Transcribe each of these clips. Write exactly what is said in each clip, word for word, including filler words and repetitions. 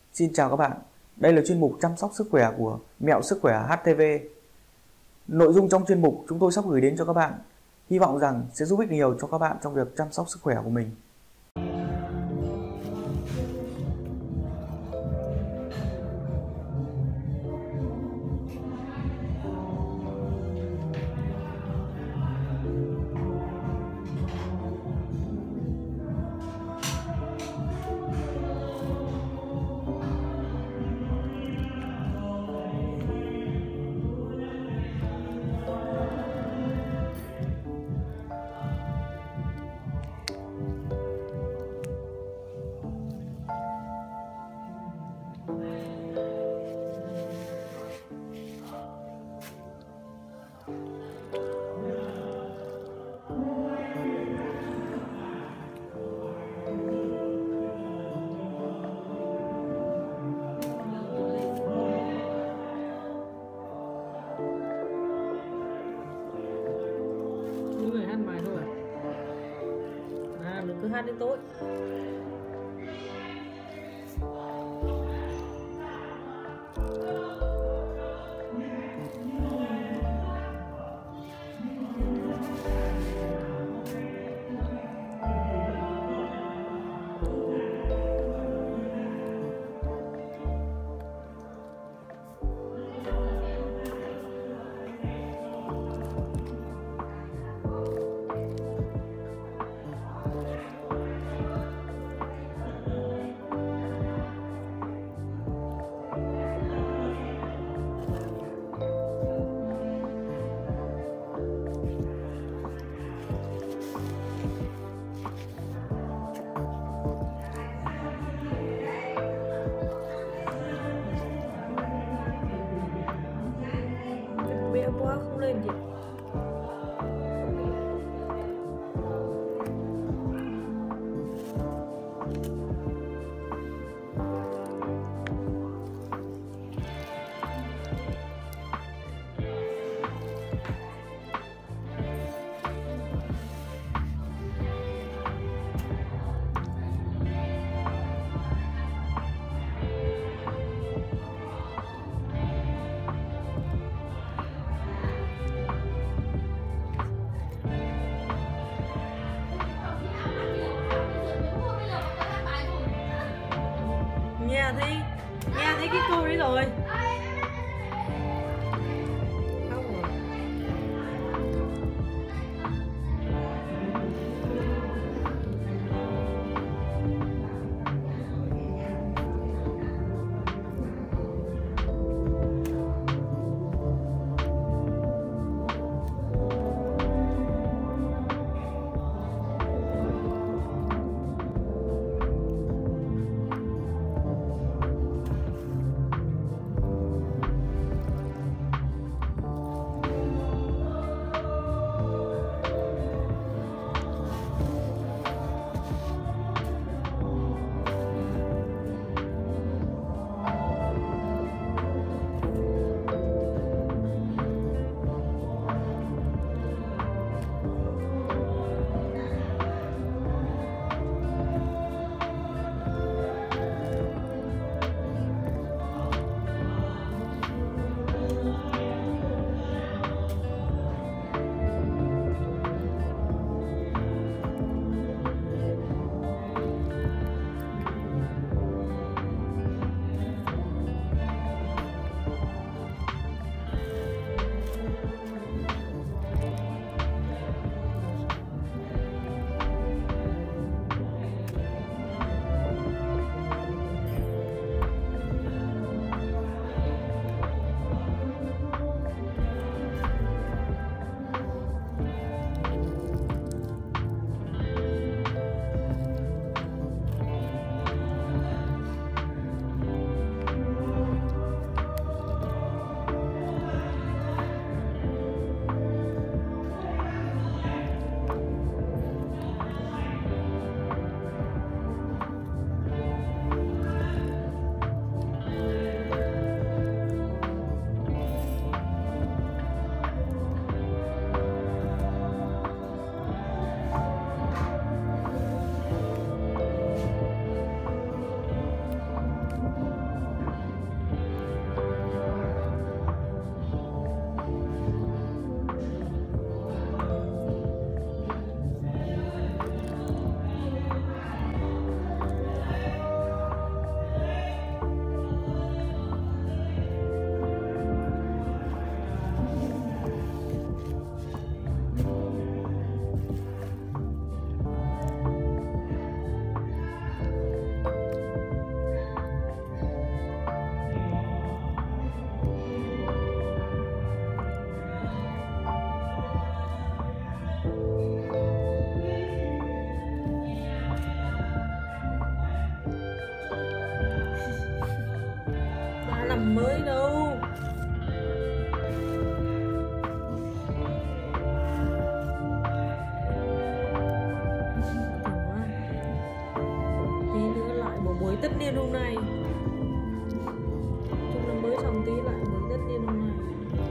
Xin chào các bạn, đây là chuyên mục chăm sóc sức khỏe của Mẹo Sức Khỏe hát tê vê. Nội dung trong chuyên mục chúng tôi sắp gửi đến cho các bạn, hy vọng rằng sẽ giúp ích nhiều cho các bạn trong việc chăm sóc sức khỏe của mình. Người hát bài thôi à? À, đừng cứ hát đến tối. Bé quá không lên gì. Nghe thấy nghe thấy cái cô đấy rồi. Khóc rồi. làm mới đâu. Tí nữa lại một buổi tất niên hôm nay. Chúc năm mới xong tí lại buổi tất niên hôm nay.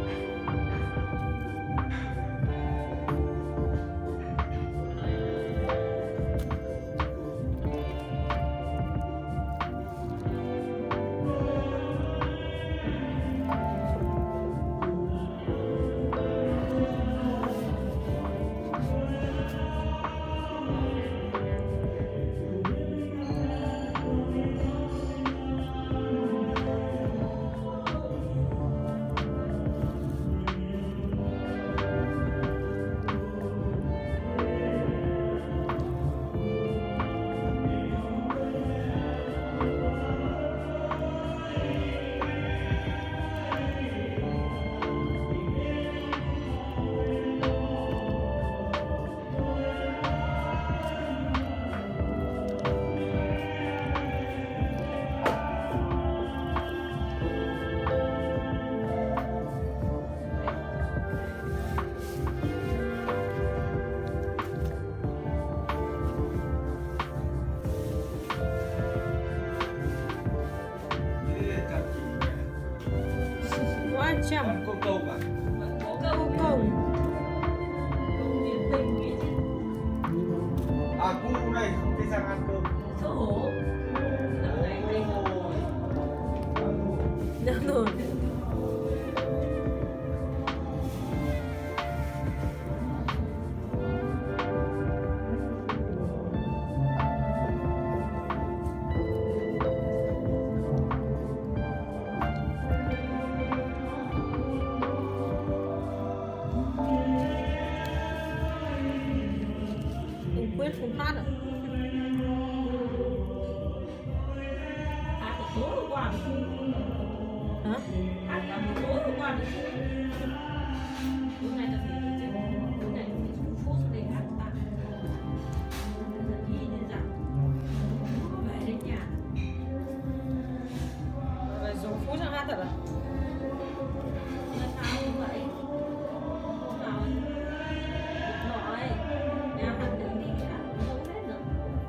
Trăm câu câu à? câu cồng. À cu này không thấy sang ăn cơm. Xấu hổ. Được rồi. Quyết không phát à? Hát một tối hôm qua. Hả? Hát cả một tối hôm qua. Tối nay ta phải đi chứ. Tối nay phải xuống phố xuống đây hát ta. Thật là đi như rằng về đến nhà. Về xuống phố sang hát thật à? Là sao như vậy? Hôm nào nội nhà hát tự đi hát không hết nữa.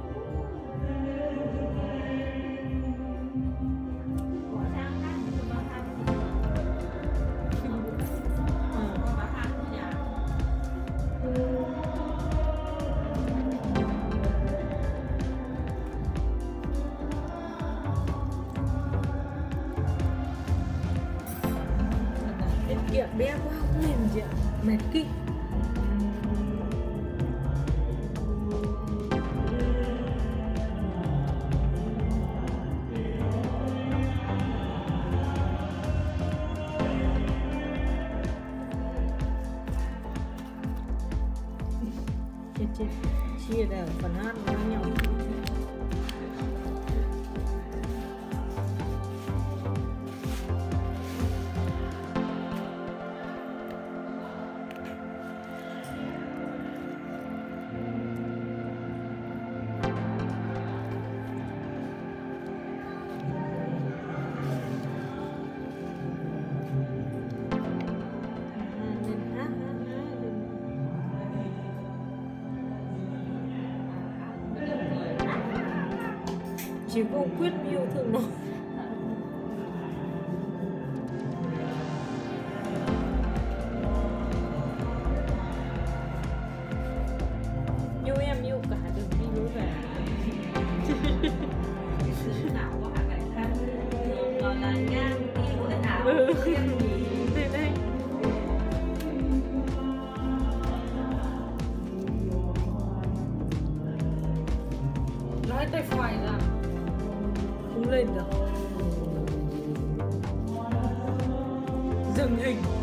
Bỏ sang hát thì có hát gì nữa. Có bà hát ở nhà. Tiết kiệm bé quá không mềm chị ạ. Mệt kinh. Chết chết. Chia đều phần hát với nhau. Chỉ có ông Quyết yêu thương nó. Yêu em yêu cả đường đi lối về. Thứ nào có hạt gạch khác thường gọi là ngang đi lối nào em gì Đây đây. Nói tay phải ra không lên được. Dừng hình.